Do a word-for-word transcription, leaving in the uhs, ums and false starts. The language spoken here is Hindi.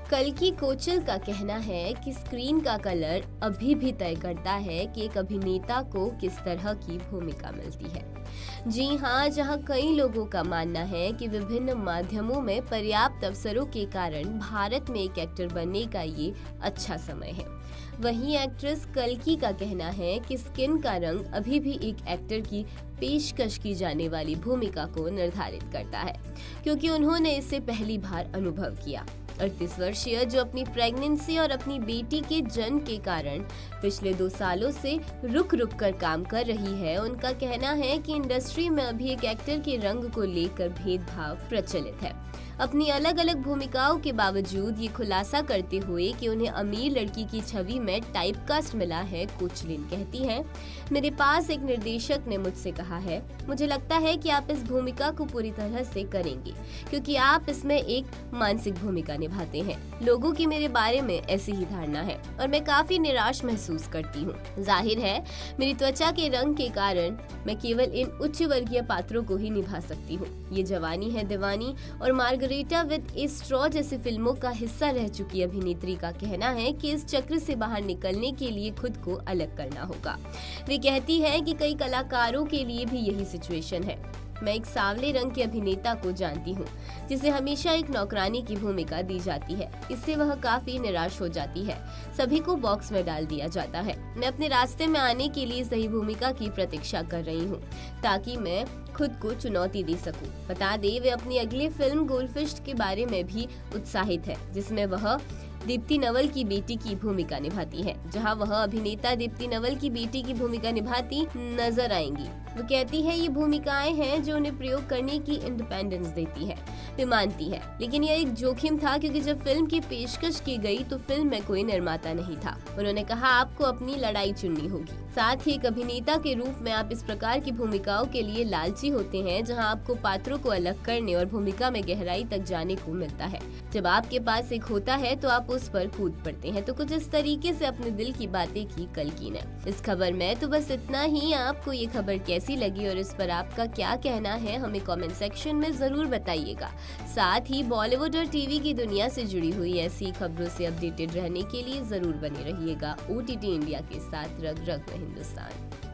कल्कि कोचल का कहना है कि स्क्रीन का कलर अभी भी तय करता है कि एक अभिनेता को किस तरह की भूमिका मिलती है। जी हाँ, जहाँ कई लोगों का मानना है कि विभिन्न माध्यमों में पर्याप्त अवसरों के कारण भारत में एक एक्टर बनने का ये अच्छा समय है, वहीं एक्ट्रेस कल्कि का कहना है कि स्किन का रंग अभी भी एक एक्टर की पेशकश की जाने वाली भूमिका को निर्धारित करता है, क्योंकि उन्होंने इसे पहली बार अनुभव किया। अड़तीस वर्षीय जो अपनी प्रेगनेंसी और अपनी बेटी के जन्म के कारण पिछले दो सालों से रुक रुक कर काम कर रही है, उनका कहना है कि इंडस्ट्री में अभी एक एक्टर के रंग को लेकर भेदभाव प्रचलित है। अपनी अलग अलग भूमिकाओं के बावजूद ये खुलासा करते हुए कि उन्हें अमीर लड़की की छवि में टाइपकास्ट मिला है, कोचलिन कहती हैं, मेरे पास एक निर्देशक ने मुझसे कहा है, मुझे लगता है कि आप इस भूमिका को पूरी तरह से करेंगे क्योंकि आप इसमें एक मानसिक भूमिका निभाते हैं। लोगों की मेरे बारे में ऐसी ही धारणा है और मैं काफी निराश महसूस करती हूँ। जाहिर है मेरी त्वचा के रंग के कारण मैं केवल इन उच्च वर्गीय पात्रों को ही निभा सकती हूँ। ये जवानी है दीवानी और मार्गरेटा विद ए स्ट्रॉ जैसी फिल्मों का हिस्सा रह चुकी अभिनेत्री का कहना है कि इस चक्र से बाहर निकलने के लिए खुद को अलग करना होगा। वे कहती है कि कई कलाकारों के लिए भी यही सिचुएशन है। मैं एक सांवले रंग के अभिनेता को जानती हूँ जिसे हमेशा एक नौकरानी की भूमिका दी जाती है, इससे वह काफी निराश हो जाती है। सभी को बॉक्स में डाल दिया जाता है। मैं अपने रास्ते में आने के लिए सही भूमिका की प्रतीक्षा कर रही हूँ ताकि मैं खुद को चुनौती दे सकूं। बता दें, वे अपनी अगली फिल्म गोल्डफिश के बारे में भी उत्साहित है, जिसमें वह दीप्ति नवल की बेटी की भूमिका निभाती है, जहां वह अभिनेता दीप्ति नवल की बेटी की भूमिका निभाती नजर आएंगी। वो कहती है ये भूमिकाएं हैं जो उन्हें प्रयोग करने की इंडिपेंडेंस देती है। वे मानती है, लेकिन यह एक जोखिम था क्योंकि जब फिल्म की पेशकश की गई तो फिल्म में कोई निर्माता नहीं था। उन्होंने कहा आपको अपनी लड़ाई चुननी होगी। साथ ही एक अभिनेता के रूप में आप इस प्रकार की भूमिकाओं के लिए लालची होते हैं जहां आपको पात्रों को अलग करने और भूमिका में गहराई तक जाने को मिलता है। जब आपके पास एक होता है तो आप उस पर कूद पड़ते हैं। तो कुछ इस तरीके से अपने दिल की बातें की कल्कि ने इस खबर में। तो बस इतना ही। आपको ये खबर कैसी लगी और इस पर आपका क्या कहना है हमें कमेंट सेक्शन में जरूर बताइएगा। साथ ही बॉलीवुड और टीवी की दुनिया से जुड़ी हुई ऐसी खबरों से अपडेटेड रहने के लिए जरूर बने रहिएगा ओटीटी इंडिया के साथ। रग रग में हिंदुस्तान।